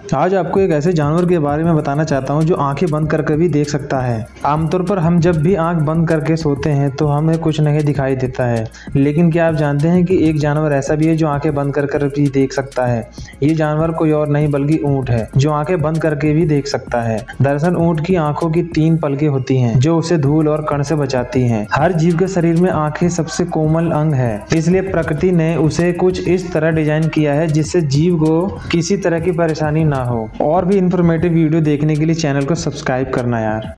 आज आपको एक ऐसे जानवर के बारे में बताना चाहता हूँ जो आंखें बंद करके भी देख सकता है। आमतौर पर हम जब भी आंख बंद करके सोते हैं तो हमें कुछ नहीं दिखाई देता है, लेकिन क्या आप जानते हैं कि एक जानवर ऐसा भी है जो आंखें बंद कर भी देख सकता है। ये जानवर कोई और नहीं बल्कि ऊँट है, जो आंखें बंद करके भी देख सकता है। दरअसल ऊँट की आंखों की 3 पलकें होती हैं जो उसे धूल और कण से बचाती हैं। हर जीव के शरीर में आंखें सबसे कोमल अंग है, इसलिए प्रकृति ने उसे कुछ इस तरह डिजाइन किया है जिससे जीव को किसी तरह की परेशानी ना हो। और भी इंफॉर्मेटिव वीडियो देखने के लिए चैनल को सब्सक्राइब करना यार।